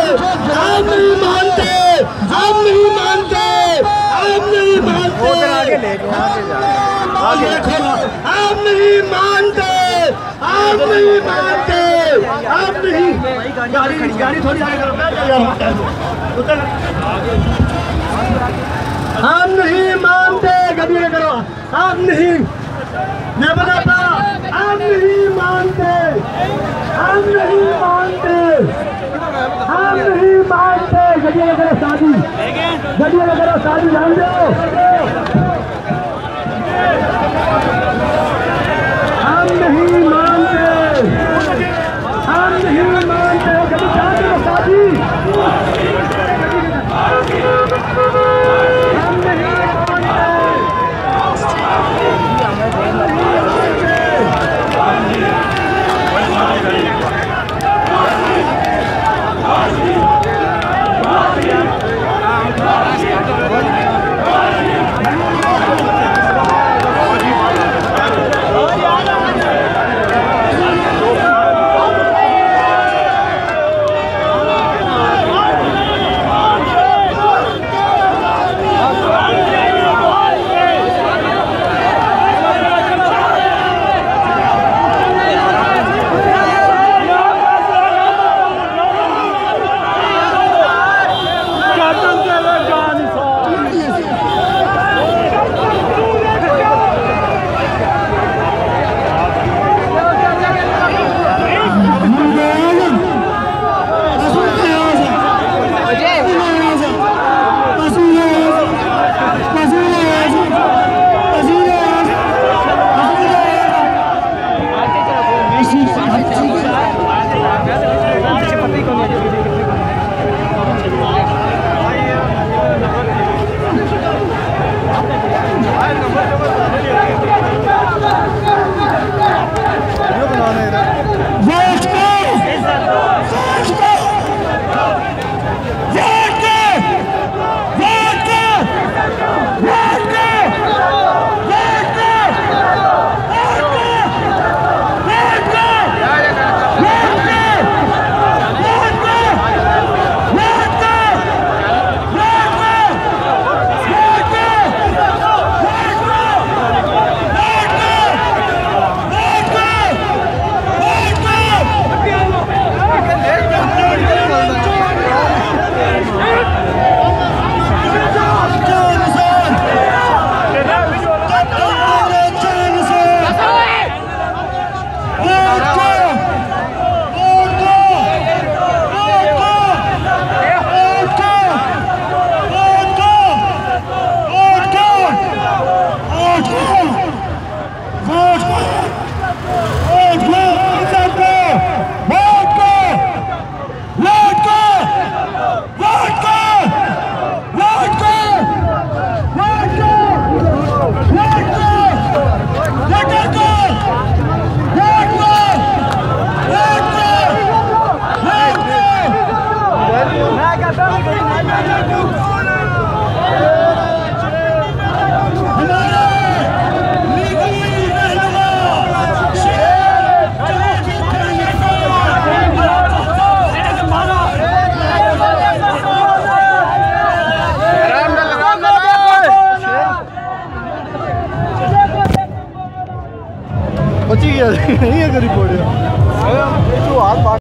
हम नहीं मानते, हम नहीं मानते, हम नहीं मानते, हम नहीं मानते, हम नहीं मानते, हम नहीं। गाड़ी थोड़ी आगे करो, हम नहीं मानते, गड्डी करो, हम नहीं, मैं बताता, हम नहीं मानते, हम नहीं मानते, हम नहीं मानते। गड्डी करो शादी, गड्डी करो शादी, जान दो, हम नहीं मानते, हम नहीं मानते, गड्डी जान दो शादी, हम नहीं बची गया नहीं है रिपोर्ट